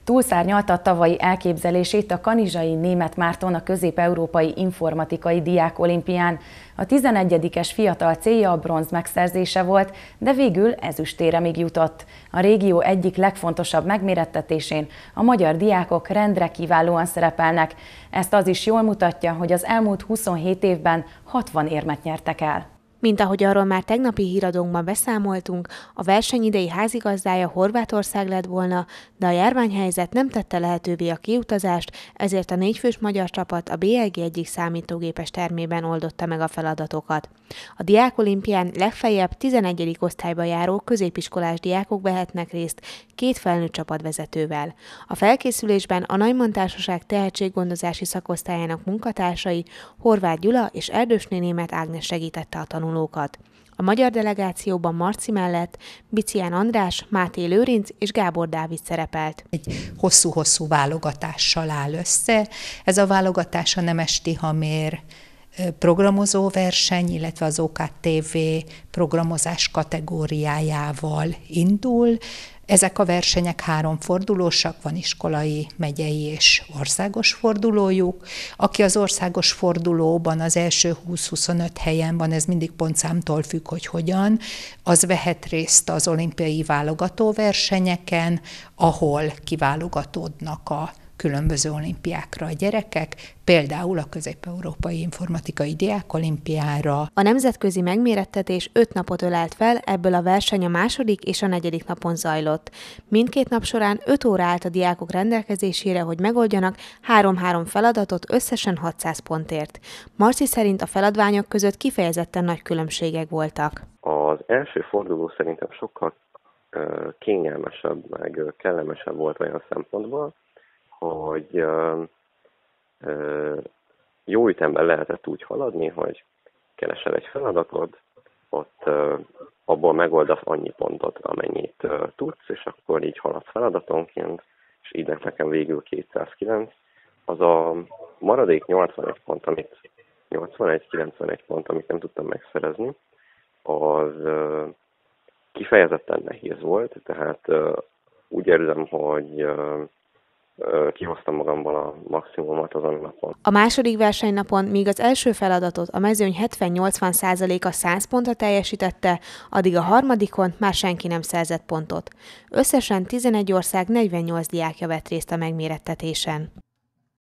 Túlszárnyalta a tavalyi elképzelését a kanizsai Németh Márton a közép-európai informatikai diákolimpián. A 11-es fiatal célja a bronz megszerzése volt, de végül ezüstéremig jutott. A régió egyik legfontosabb megmérettetésén a magyar diákok rendre kiválóan szerepelnek. Ezt az is jól mutatja, hogy az elmúlt 27 évben 60 érmet nyertek el. Mint ahogy arról már tegnapi híradónkban beszámoltunk, a verseny idei házigazdája Horvátország lett volna, de a járványhelyzet nem tette lehetővé a kiutazást, ezért a 4 fős magyar csapat a BLG egyik számítógépes termében oldotta meg a feladatokat. A diákolimpián legfeljebb 11. osztályba járó középiskolás diákok vehetnek részt 2 felnőtt csapatvezetővel. A felkészülésben a Neumann Társaság tehetséggondozási szakosztályának munkatársai Horváth Gyula és Erdősné Németh Ágnes segítette a tanulókat. A magyar delegációban Marci mellett Bicián András, Máté Lőrinc és Gábor Dávid szerepelt. Egy hosszú-hosszú válogatással áll össze. Ez a válogatás a Nemes Tihamér programozó verseny, illetve az OKTV programozás kategóriájával indul. Ezek a versenyek 3 fordulósak, van iskolai, megyei és országos fordulójuk. Aki az országos fordulóban az első 20-25 helyen van, ez mindig pontszámtól függ, hogy hogyan, az vehet részt az olimpiai válogatóversenyeken, ahol kiválogatódnak a különböző olimpiákra a gyerekek, például a közép-európai informatikai diákolimpiára. A nemzetközi megmérettetés 5 napot ölelt fel, ebből a verseny a 2. és a 4. napon zajlott. Mindkét nap során 5 óra állt a diákok rendelkezésére, hogy megoldjanak 3-3 feladatot összesen 600 pontért. Marci szerint a feladványok között kifejezetten nagy különbségek voltak. Az első forduló szerintem sokkal kényelmesebb, meg kellemesebb volt olyan szempontból, hogy jó ütemben lehetett úgy haladni, hogy keresel egy feladatod, ott abból megoldasz annyi pontot, amennyit tudsz, és akkor így haladsz feladatonként, és így lett nekem végül 209. Az a maradék 81 pont, amit 81-91 pont, amit nem tudtam megszerezni, az kifejezetten nehéz volt, tehát úgy érzem, hogy kihoztam magamból a maximumot azon a napon. A második versenynapon, míg az első feladatot a mezőny 70-80%-a 100 pontra teljesítette, addig a harmadikon már senki nem szerzett pontot. Összesen 11 ország 48 diákja vett részt a megmérettetésen.